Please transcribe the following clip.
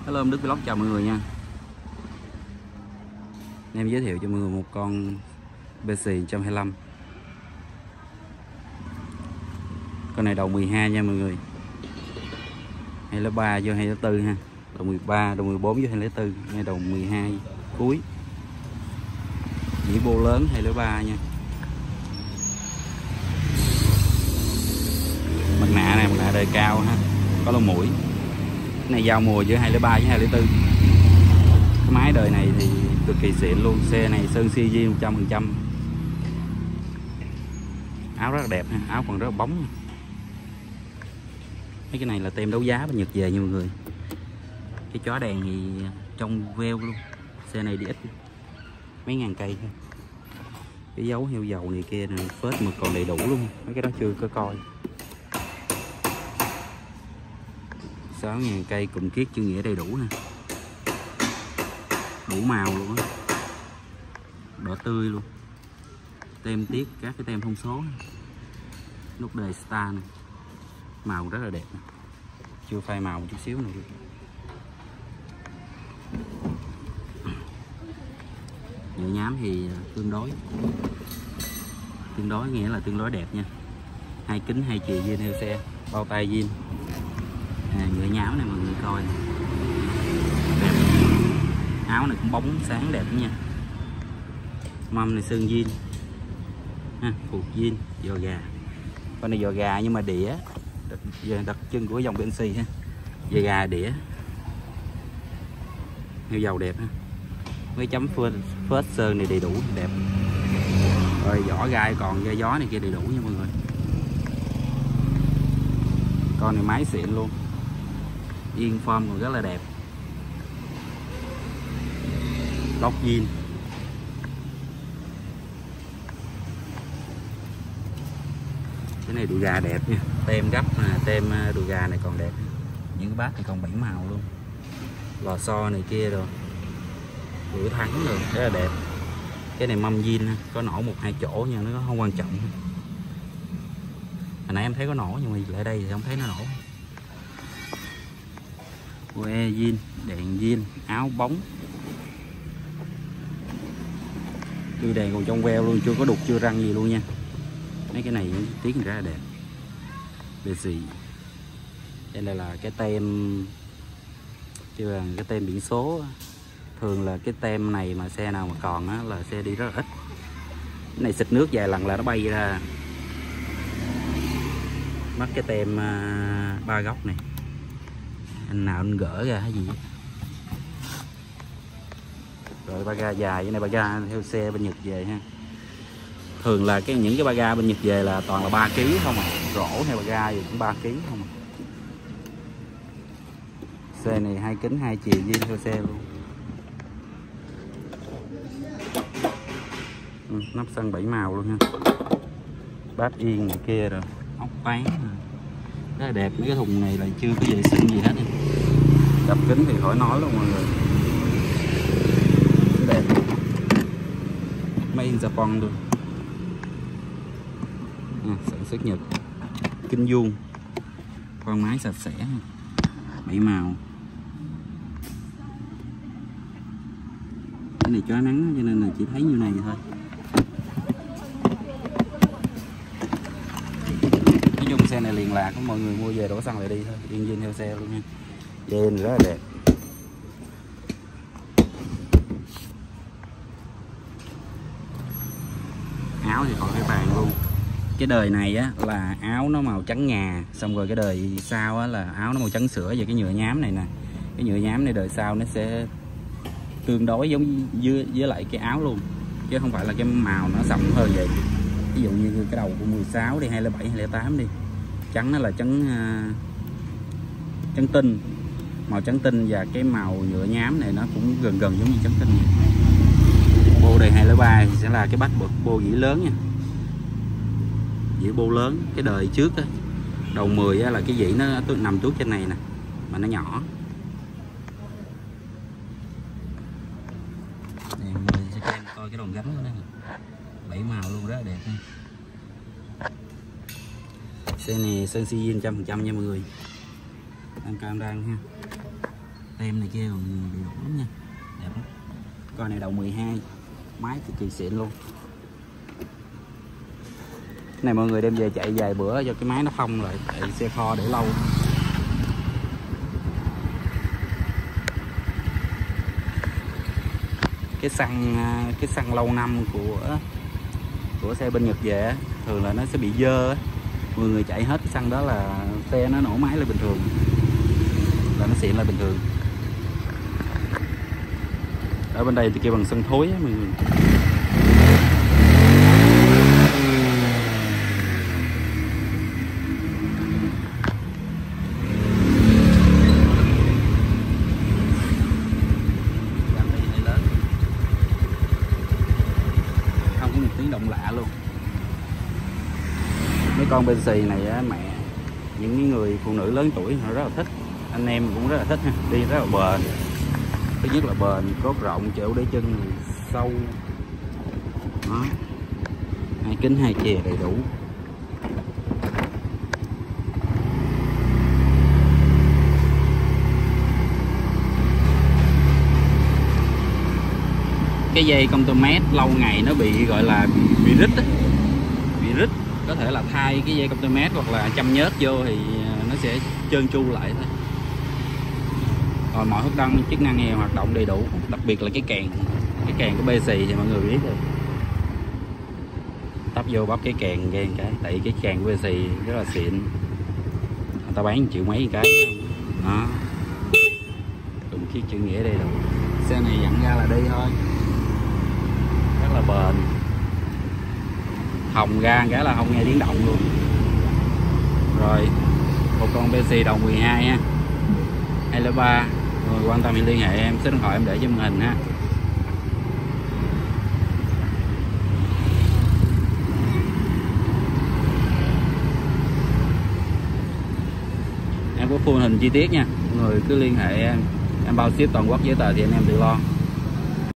Hello, Đức Vlog chào mọi người nha. Em giới thiệu cho mọi người một con BC 125. Con này đầu 12 nha mọi người. 203 vô 204 ha. Đầu 13, đầu 14 vô 204, ngay đầu 12 cuối. Dĩ bô lớn 203 nha. Mặt nạ này, mặt nạ đời cao ha. Có lông mũi. Cái này giao mùa giữa 203 với 204. Cái máy đời này thì cực kỳ xịn luôn. Xe này sơn CG 100%. Áo rất là đẹp ha. Áo còn rất là bóng. Mấy cái này là tem đấu giá bên Nhật về nha mọi người. Cái chó đèn thì trong veo luôn. Xe này đi ít mấy ngàn cây thôi. Cái dấu heo dầu này kia này, phết mà còn đầy đủ luôn. Mấy cái đó chưa có coi. 6.000 cây cụm kiết chữ nghĩa đầy đủ ha. Đủ màu luôn á. Đỏ tươi luôn. Tem tiếc các cái tem thông số. Nút đề Star này. Màu rất là đẹp. Chưa phai màu một chút xíu nữa. Nhựa nhám thì tương đối nghĩa là tương đối đẹp nha. Hai kính hai chì zin theo xe, bao tay zin. Nhựa nhám này mọi người coi này. Đẹp. Áo này cũng bóng sáng đẹp nha. Mâm này sơn zin ha, phục zin, giò gà. Con này giò gà nhưng mà đĩa đặc trưng của dòng Bentley ha. Giò gà đĩa. Heo dầu đẹp ha. Mấy chấm phết sơn này đầy đủ đẹp. Rồi vỏ gai còn gai gió này kia đầy đủ nha mọi người. Con này máy xịn luôn. Yên form còn rất là đẹp. Lóc zin. Cái này đùi gà đẹp nha. Tem gấp nè, tem đùi gà này còn đẹp. Những cái bát này còn 7 màu luôn. Lò xo này kia rồi. Cửa thắng rồi, rất là đẹp. Cái này mâm zin ha, có nổ 1-2 chỗ nhưng nó không quan trọng. Hồi nãy em thấy có nổ nhưng mà lại đây thì không thấy nó nổ. Que zin, đèn zin, áo bóng. Tư đèn còn trong veo luôn, chưa có đục chưa răng gì luôn nha. Mấy cái này tiếng rất là đẹp. Bề xì. Đây là cái tem, kêu là cái tem biển số. Thường là cái tem này mà xe nào mà còn á, là xe đi rất là ít. Cái này xịt nước vài lần là nó bay ra. Mất cái tem 3 góc này. Anh nào anh gỡ ra hay gì. Rồi ba ga dài, cái này ba ga theo xe bên Nhật về ha. Thường là những cái ba ga bên Nhật về là toàn là 3 kg không à. Rổ hay ba ga gì cũng 3 kg không à. Xe này hai kính hai chiều zin theo xe luôn. Nắp xăng 7 màu luôn ha. Bát yên này kia rồi. Ốc tán. Rất là đẹp. Mấy cái thùng này là chưa có vệ sinh gì hết. Đập kính thì khỏi nói luôn mọi người. Rất đẹp. Made in Japan luôn. Sản xuất Nhật. Kính vuông. Khoang máy sạch sẽ. 7 màu. Cái này chó nắng cho nên là chỉ thấy như này thôi. Nói chung xe này liền lạc, mọi người mua về đổ xăng lại đi thôi. Yên zin theo xe luôn nha. Dây rất là đẹp. Áo thì còn cái bàn luôn. Cái đời này á là áo nó màu trắng ngà, xong rồi cái đời sau á là áo nó màu trắng sữa. Và cái nhựa nhám này nè, cái nhựa nhám này đời sau nó sẽ tương đối giống với lại cái áo luôn, chứ không phải là cái màu nó sậm hơn vậy. Ví dụ như cái đầu của 16 đi, 207, 208 đi, trắng nó là trắng tinh, màu trắng tinh, và cái màu nhựa nhám này nó cũng gần giống như trắng tinh. Bô đời 203 sẽ là cái bát bô dĩ lớn nha, dĩ bô lớn. Cái đời trước á, đầu 10 á, là cái dĩ nó nằm tuốt trên này nè, mà nó nhỏ. Coi cái đòn gánh của nó nè, 7 màu luôn, rất là đẹp nha. Xe này sơn CG 100% nha mọi người. Đang cam đang ha. tem này kia còn đầy đủ lắm nha, đẹp lắm. Con này đầu 12, máy cực kỳ xịn luôn. Cái này mọi người đem về chạy vài bữa cho cái máy nó phong lại, chạy xe kho để lâu. Cái xăng lâu năm của xe bên Nhật về thường là nó sẽ bị dơ á. Mọi người chạy hết cái xăng đó là xe nó nổ máy lại bình thường, là nó xịn lại bình thường. Ở bên đây thì kêu bằng xăng thối á mọi người. Không có một tiếng động lạ luôn. Mấy con bên xì này á, mẹ, những cái người phụ nữ lớn tuổi họ rất là thích, anh em cũng rất là thích ha, đi rất là bền. Thứ nhất là bền, cốt rộng, chỗ để chân sâu đó, 2 kính 2 chè đầy đủ. Cái dây Contomet lâu ngày nó bị gọi là bị rít á, bị rít, có thể là thay cái dây Contomet hoặc là châm nhớt vô thì nó sẽ trơn tru lại thôi. Rồi mọi hốc đăng chức năng này hoạt động đầy đủ, đặc biệt là cái kèn của bê xì thì mọi người biết rồi. Tắp vô bắp cái kèn cái tại cái kèn của bê xì rất là xịn, người ta bán 1 triệu mấy cái đó, cùng chiếc chữ nghĩa đây đủ. Xe này dặn ra là đi thôi, rất là bền. Hồng ra cái là không nghe tiếng động luôn. Rồi một con PC đầu 12 ha, 203. Rồi quan tâm thì liên hệ em, số điện thoại em để trên màn hình ha. Em có full hình chi tiết nha, mọi người cứ liên hệ em bao ship toàn quốc, giấy tờ thì anh em tự lo.